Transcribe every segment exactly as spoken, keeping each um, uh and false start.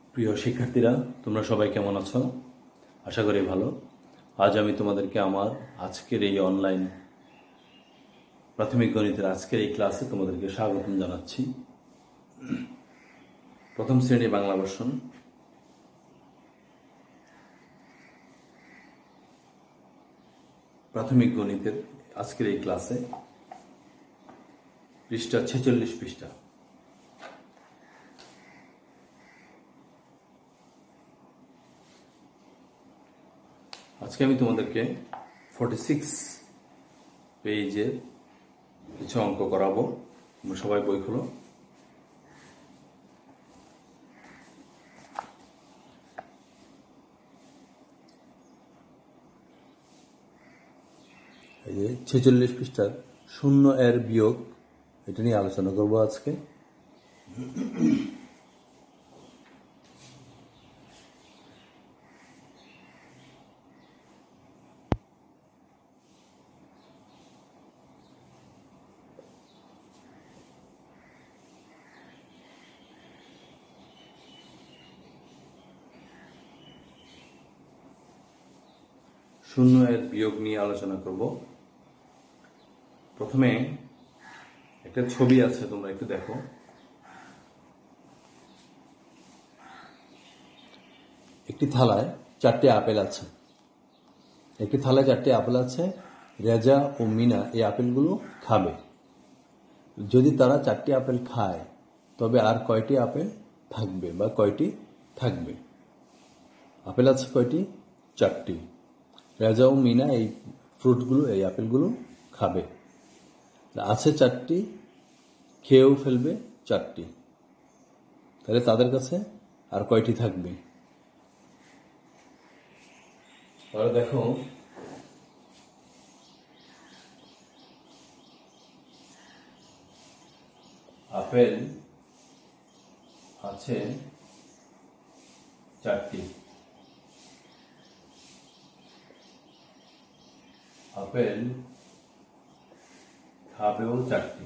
প্রিয় শিক্ষার্থীরা, তোমরা সবাই কেমন আছো? আশা করি ভালো। আজ আমি তোমাদেরকে আমার আজকের এই অনলাইন প্রাথমিক গণিতের আজকের এই ক্লাসে তোমাদেরকে স্বাগতম জানাচ্ছি। প্রথম শ্রেণী বাংলা ভার্সন। প্রাথমিক গণিতের আজকের এই ক্লাসে পৃষ্ঠা ছেচল্লিশ পৃষ্ঠা। আজকে আমি তোমাদেরকে ফর্টি সিক্স পেজের কিছু অঙ্ক করাবো। তোমরা সবাই বই খোলো। এই যে ছেচল্লিশ পৃষ্ঠার শূন্য এর বিয়োগ, এটা নিয়ে আলোচনা করবো আজকে। শূন্য এর বিয়োগ নিয়ে আলোচনা করব। প্রথমে একটা ছবি আছে, তোমরা একটু দেখো। একটি থালায় চারটি আপেল আছে। একটি থালায় চারটি আপেল আছে। রেজা ও মিনা এই আপেলগুলো খাবে। যদি তারা চারটি আপেল খায় তবে আর কয়টি আপেল থাকবে বা কয়টি থাকবে? আপেল আছে কয়টি? চারটি। রেজা ও মিনা এই ফ্রুটগুলো, এই আপেলগুলো খাবে। আছে চারটি, খেয়েও ফেলবে চারটি, তাহলে তাদের কাছে আর কয়টি থাকবে? তাহলে দেখো, আপেল আছে চারটি, আপেল খাবেও চারটি।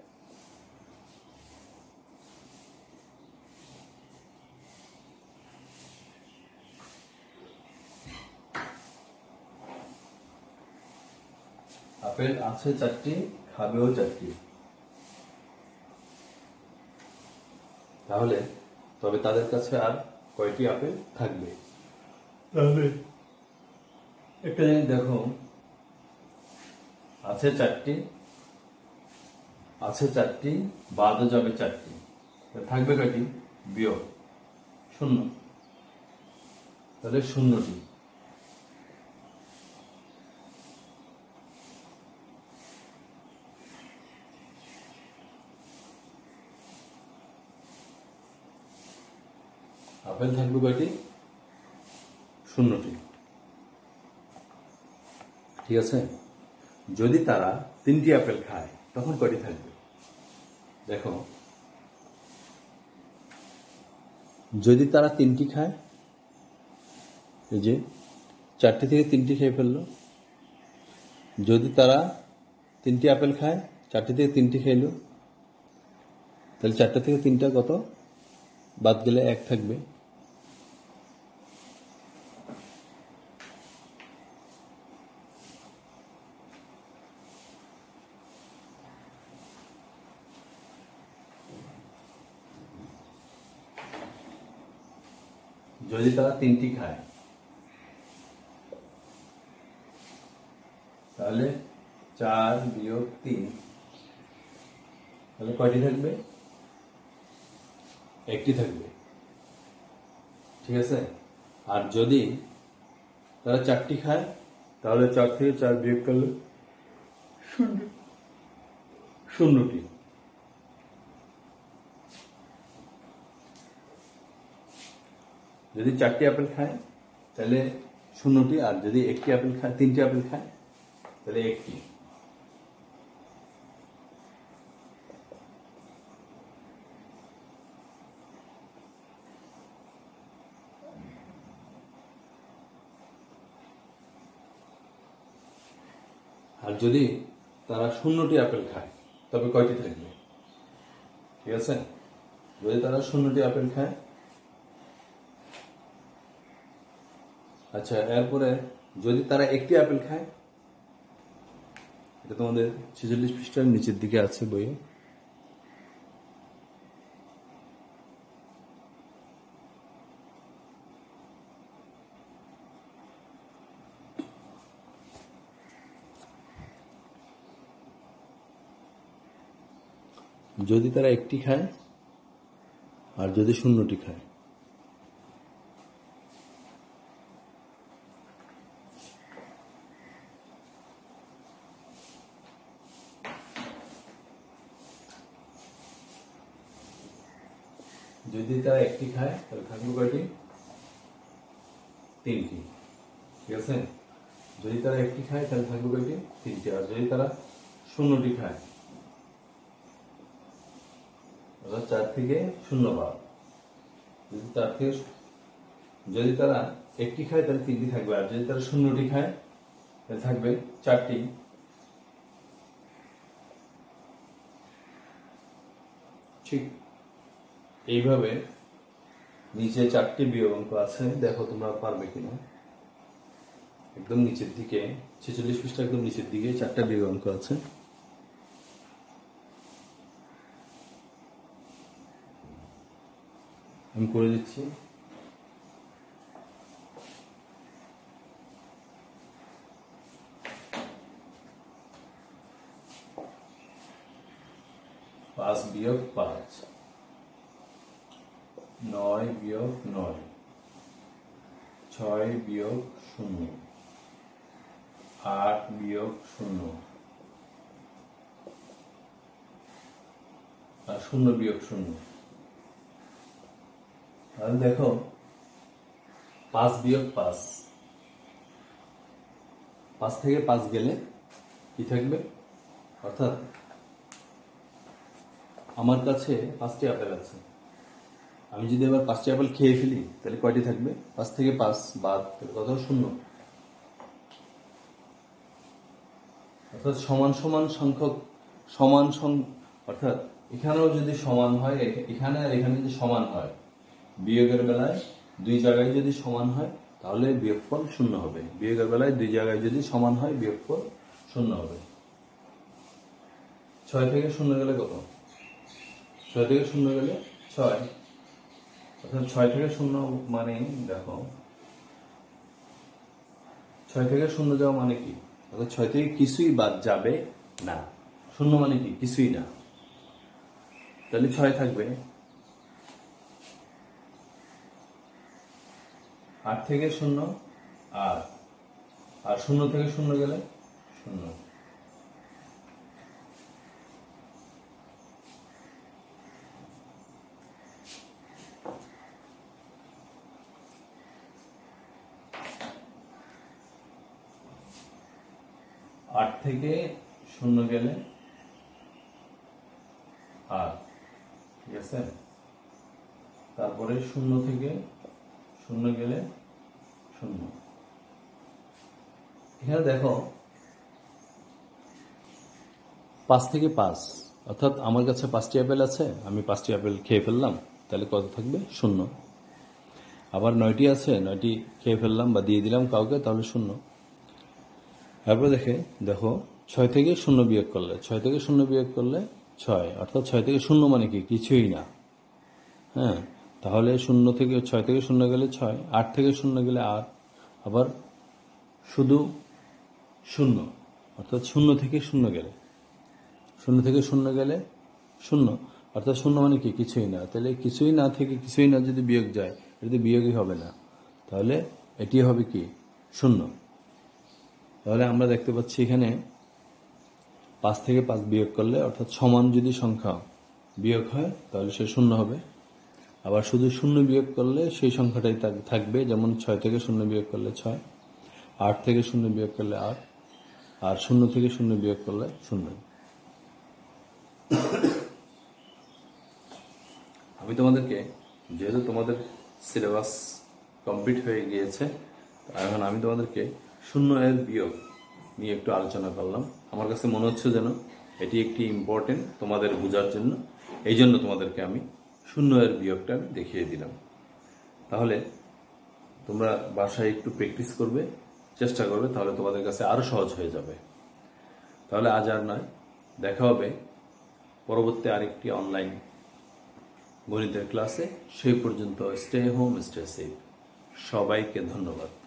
আপেল আছে চারটি, খাবেও চারটি। তাহলে তবে তাদের কাছে আর কয়টি আপেল থাকবে? তাহলে একটা জিনিস দেখো, আছে চারটি, আছে চারটি, বাদও যাবে চারটি, থাকবে কয়টি? বিয়োগ শূন্য। তাহলে শূন্যটি। আপেল থাকবে কয়টি? শূন্যটি। ঠিক আছে। যদি তারা তিনটি আপেল খায় তখন কয়টি থাকবে? দেখো, যদি তারা তিনটি খায়, এই যে চারটি থেকে তিনটি খেয়ে ফেললো। যদি তারা তিনটি আপেল খায়, চারটি থেকে তিনটি খেলো, তাহলে চারটা থেকে তিনটা কত? বাদ গেলে এক থাকবে। যদি তারা তিনটি খায় তাহলে চার বিয়োগ তিন, তাহলে কয়টি থাকবে? একটি থাকবে। ঠিক আছে। আর যদি তারা চারটি খায় তাহলে চার থেকে চার বিয়োগ করলে শূন্য, শূন্যটি। যদি চারটি আপেল খায় তাহলে শূন্যটি, আর যদি একটি আপেল খায়, তিনটি আপেল খায় তাহলে একটি। আর যদি তারা শূন্যটি আপেল খায় তবে কয়টি থাকবে? ঠিক আছে। যদি তারা শূন্যটি আপেল খায় আচ্ছা, এরপরে যদি তারা একটি আপেল খায়, এটা তোমাদের ছেচল্লিশ পৃষ্ঠার নিচের দিকে আছে বইয়ে। যদি তারা একটি খায় আর যদি শূন্যটি খায়, যদি তারা একটি খায় তাহলে থাকবে কয়টি? তিনটি। ঠিক আছে, যদি তারা একটি খায় তাহলে থাকবে কয়টি? তিনটি। আর যদি তারা শূন্যটি খায়, অর্থাৎ চার থেকে শূন্য বাদ, যদি চার থেকে যদি তারা একটি খায় তাহলে তিনটি থাকবে, আর যদি তারা শূন্যটি খায় তাহলে থাকবে চারটি। ঠিক এইভাবে নিচে চারটি বিয়োগ অঙ্ক আছে, দেখো তোমরা পারবে কিনা। একদম নিচের দিকে, ছেচল্লিশ পৃষ্ঠা একদম নিচের দিকে চারটা বিয়োগ অঙ্ক আছে। আমি করে দিচ্ছি। পাঁচ বিয়োগ পাঁচ, নয় বিয়োগ নয়, ছয় বিয়োগ শূন্য, আট বিয়োগ শূন্য, আর শূন্য বিয়োগ শূন্য। তাহলে দেখো, পাঁচ বিয়োগ পাঁচ, পাঁচ থেকে পাঁচ গেলে কি থাকবে? অর্থাৎ আমার কাছে পাঁচটি আপেল আছে, আমি যদি এবার পাঁচটি আপেল খেয়ে ফেলি তাহলে কয়টি থাকবে? পাঁচ থেকে পাঁচ বাদ, তাহলে কত? শূন্য। অর্থাৎ সমান সমান সংখ্যক সমান অর্থাৎ এখানেও যদি সমান হয়, এখানে আর এখানে যদি সমান হয়, বিয়োগের বেলায় দুই জায়গায় যদি সমান হয় তাহলে বিয়োগফল শূন্য হবে। বিয়োগের বেলায় দুই জায়গায় যদি সমান হয় বিয়োগফল শূন্য হবে। ছয় থেকে শূন্য গেলে কত? ছয় থেকে শূন্য গেলে ছয়। অর্থাৎ ছয় থেকে শূন্য মানে দেখো, ছয় থেকে শূন্য যাওয়া মানে কি? অর্থাৎ ছয় থেকে কিছুই বাদ যাবে না। শূন্য মানে কি? কিছুই না। তাহলে ছয় থাকবে। আট থেকে শূন্য আট, আর শূন্য থেকে শূন্য গেলে শূন্য। আট থেকে শূন্য গেলে আট, ঠিক আছে। তারপরে শূন্য থেকে শূন্য গেলে শূন্য। এখানে দেখো, পাঁচ থেকে পাঁচ, অর্থাৎ আমার কাছে পাঁচটি আপেল আছে, আমি পাঁচটি আপেল খেয়ে ফেললাম, তাহলে কত থাকবে? শূন্য। আবার নয়টি আছে, নয়টি খেয়ে ফেললাম বা দিয়ে দিলাম কাউকে, তাহলে শূন্য। এরপর দেখে দেখো, ছয় থেকে শূন্য বিয়োগ করলে, ছয় থেকে শূন্য বিয়োগ করলে ছয়, অর্থাৎ ছয় থেকে শূন্য মানে কি? কিছুই না। হ্যাঁ, তাহলে শূন্য থেকে ছয় থেকে শূন্য গেলে ছয়, আট থেকে শূন্য গেলে আট, আবার শুধু শূন্য, অর্থাৎ শূন্য থেকে শূন্য গেলে শূন্য থেকে শূন্য গেলে শূন্য, অর্থাৎ শূন্য মানে কি? কিছুই না। তাহলে কিছুই না থেকে কিছুই না যদি বিয়োগ যায়, এটা বিয়োগই হবে না, তাহলে এটি হবে কি? শূন্য। তাহলে আমরা দেখতে পাচ্ছি এখানে পাঁচ থেকে পাঁচ বিয়োগ করলে, অর্থাৎ সমান যদি সংখ্যা বিয়োগ হয় তাহলে সে শূন্য হবে। আবার শুধু শূন্য বিয়োগ করলে সেই সংখ্যাটাই থাকবে, যেমন ছয় থেকে শূন্য বিয়োগ করলে ছয়, আট থেকে শূন্য বিয়োগ করলে আট, আর শূন্য থেকে শূন্য বিয়োগ করলে শূন্য। আমি তোমাদেরকে, যেহেতু তোমাদের সিলেবাস কমপ্লিট হয়ে গিয়েছে, এখন আমি তোমাদেরকে শূন্য এর বিয়োগ নিয়ে একটু আলোচনা করলাম। আমার কাছে মনে হচ্ছে যেন এটি একটি ইম্পর্টেন্ট তোমাদের বোঝার জন্য, এই জন্য তোমাদেরকে আমি শূন্য এর বিয়োগটা দেখিয়ে দিলাম। তাহলে তোমরা বাসায় একটু প্র্যাকটিস করবে, চেষ্টা করবে, তাহলে তোমাদের কাছে আরো সহজ হয়ে যাবে। তাহলে আজ আর নয়, দেখা হবে পরবর্তী আরেকটি অনলাইন গণিতের ক্লাসে। সেই পর্যন্ত স্টে হোম, স্টে সেফ। সবাইকে ধন্যবাদ।